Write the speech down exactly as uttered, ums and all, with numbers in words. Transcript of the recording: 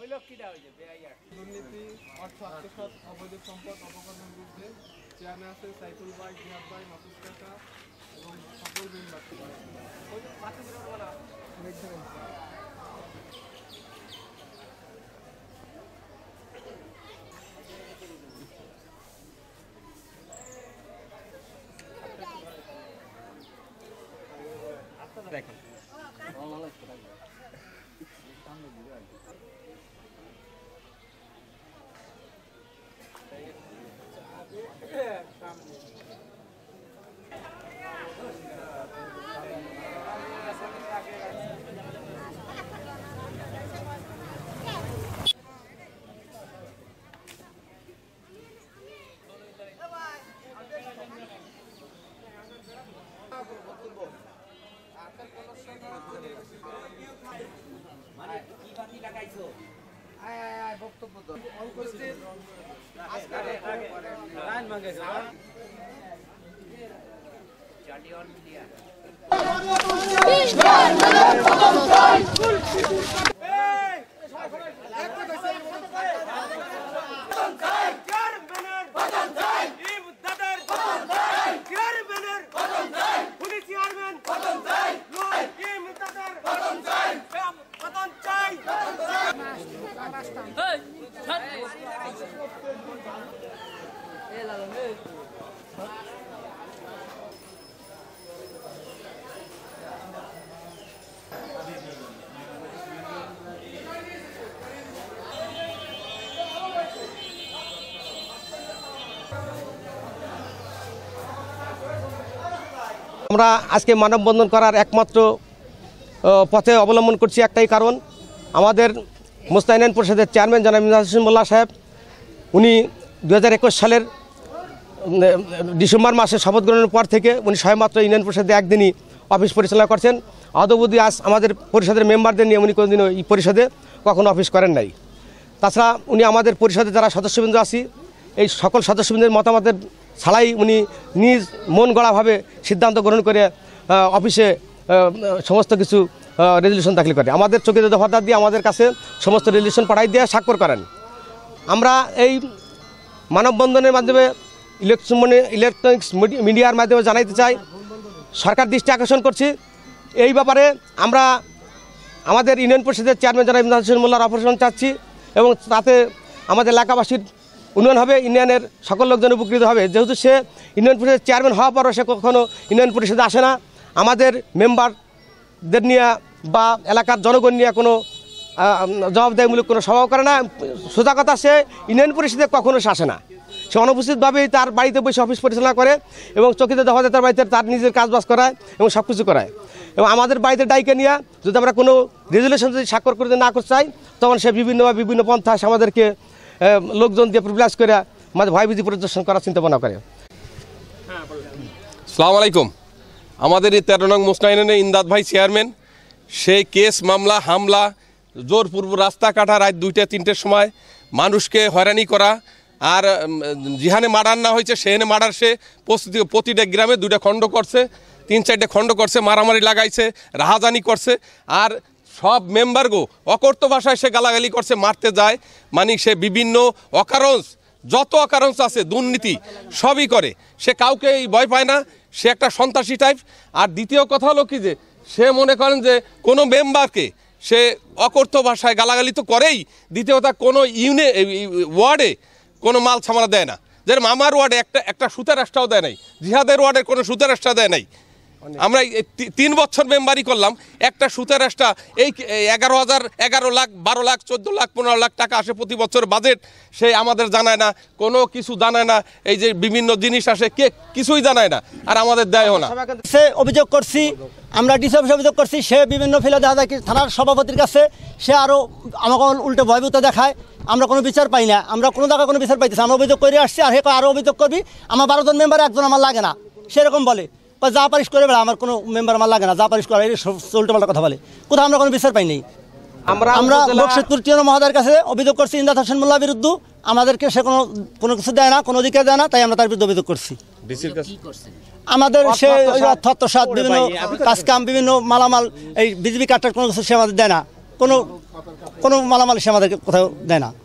দুর্নীতি, অর্থ আত্মসাৎ, অবৈধ সম্পদ অপকর্মের বিরুদ্ধে চেয়ারম্যান আছে সাইফুল ভাই, জিহাদ ভাই, মাসুদ কাকা এবং সকল মেম্বার। দেখেন আমরা আজকে মানববন্ধন করার একমাত্র পথে অবলম্বন করছি একটাই কারণ, আমাদের মুস্তাইনায়ন পরিষদের চেয়ারম্যান জনাব ইমদাদ হোসেন মোল্লা সাহেব উনি দু হাজার একুশ সালের ডিসেম্বর মাসে শপথ গ্রহণের পর থেকে উনি সবেমাত্র ইউনিয়ন পরিষদে একদিনই অফিস পরিচালনা করছেন। অদ্যাবধি আজ আমাদের পরিষদের মেম্বারদের নিয়ে উনি কোনোদিনও এই পরিষদে কখনো অফিস করেন নাই। তাছাড়া উনি আমাদের পরিষদে যারা সদস্যবৃন্দ আছি এই সকল সদস্যবৃন্দের মতামতের ছাড়াই উনি নিজ মন গড়াভাবে সিদ্ধান্ত গ্রহণ করে অফিসে সমস্ত কিছু রেজলিউশন দাখিল করে আমাদের চকিদার দফাদার দিয়ে আমাদের কাছে সমস্ত রেজলিউশন পাঠাই দিয়ে স্বাক্ষর করেন। আমরা এই মানববন্ধনের মাধ্যমে ইলেকট্রন ইলেকট্রনিক্স মিডিয়ার মাধ্যমে জানাইতে চাই, সরকার দৃষ্টি আকর্ষণ করছি এই ব্যাপারে। আমরা আমাদের ইউনিয়ন পরিষদের চেয়ারম্যান জনাব ইমদাদ হোসেন মোল্লার অপারেশন চাচ্ছি এবং তাতে আমাদের এলাকাবাসীর উন্নয়ন হবে, ইউনিয়নের সকল লোকজন উপকৃত হবে। যেহেতু সে ইউনিয়ন পরিষদের চেয়ারম্যান হওয়ার পরও সে কখনও ইউনিয়ন পরিষদে আসে না, আমাদের মেম্বারদের নিয়ে বা এলাকার জনগণ নিয়ে কোনো জবাবদাহিমূলক কোনো সভাও করে না। সোজা কথা, সে ইউনিয়ন পরিষদে কখনো সে আসে না, সে অনুপস্থিতভাবেই তার বাড়িতে বসে অফিস পরিচালনা করে এবং চকিদার দফাদার তার বাড়িতে তার নিজের কাজবাজ করায় এবং সব কিছু করায়। এবং আমাদের বাড়িতে ডাইকে নিয়ে যদি আমরা কোনো রেজুলেশন যদি স্বাক্ষর করতে না করতে চাই তখন সে বিভিন্ন বা বিভিন্ন পন্থায় আমাদেরকে লোকজন দিয়ে প্রিভিলেজ করে আমাদের ভয়ভীতি প্রদর্শন করার চিন্তা ভাবনা করে। আসসালামু আলাইকুম। আমাদের এই তেরো নং মুস্তাইনায়নের ইমদাদ ভাই চেয়ারম্যান, সেই কেস মামলা হামলা জোরপূর্ব রাস্তা কাটা রাত দুইটা তিনটের সময় মানুষকে হয়রানি করা, আর যেখানে মার্ডার না হয়েছে সেখানে মার্ডার সে প্রতিটা গ্রামে দুইটা খণ্ড করছে, তিন চারটে খণ্ড করছে, মারামারি লাগাইছে, রাহাজানি করছে, আর সব মেম্বারগো অকর্ত ভাষায় সে গালাগালি করছে, মারতে যায়। মানে সে বিভিন্ন অকারণস যত অকারণস আছে দুর্নীতি সবই করে, সে কাউকেই ভয় পায় না, সে একটা সন্ত্রাসী টাইপ। আর দ্বিতীয় কথা হলো কি যে সে মনে করেন যে কোনো মেম্বারকে সে অকর্ত ভাষায় গালাগালি তো করেই, দ্বিতীয়ত কোনো ইউনে ওয়ার্ডে কোনো মাল ছামারা দেয় না। যেরকম আমার ওয়ার্ডে একটা একটা সুতার রাস্তাও দেয় নাই, জিহাদের ওয়ার্ডে কোনো সুতার রাস্তা দেয় নাই। আমরা তিন বছর মেম্বারি করলাম, একটা সুতার রাস্তা এই এগারো হাজার এগারো লাখ বারো লাখ চোদ্দো লাখ পনেরো লাখ টাকা আসে প্রতি বছর বাজেট, সে আমাদের জানায় না, কোনো কিছু জানায় না। এই যে বিভিন্ন জিনিস আসে কে কিছুই জানায় না, আর আমাদের দেয়ও না। সে অভিযোগ করছি, আমরা ডিসি অফিসে অভিযোগ করছি, সে বিভিন্ন ফিলে দেখা যায় থানার সভাপতির কাছে সে আরও আমাকে উল্টে ভয়ভীত দেখায়। আমরা কোনো বিচার পাই না, আমরা কোনো জায়গায় কোনো বিচার পাইতেছি। আমরা অভিযোগ করে আসছি, আর হে আরও অভিযোগ করবি, আমার বারো জন মেম্বার একজন আমার লাগে না, সেরকম বলে। যা পারিশ করে বেড়া, আমার কোনো মেম্বার আমার লাগে না, যা পারিশ করে উল্টোপাল্টা কথা বলে। কোথাও আমরা কোনো বিচার পাই নাই। আমরা আমরা বক্সিরপুর টিএনও মহোদয়ের কাছে অভিযোগ করছি ইমদাদ হোসেন মোল্লার বিরুদ্ধে, আমাদেরকে সে কোনো কোনো কিছু দেয় না, কোনো অধিকার দেয় না, তাই আমরা তার বিরুদ্ধে অভিযোগ করছি। আমাদের সে অর্থ আত্মসাৎ, বিভিন্ন কাজকাম, বিভিন্ন মালামাল, এই বিজেপি কার্ডটার কোনো কিছু সে আমাদের দেয় না। কোনো কোনো মালামাল সে আমাদেরকে কোথাও দেয় না।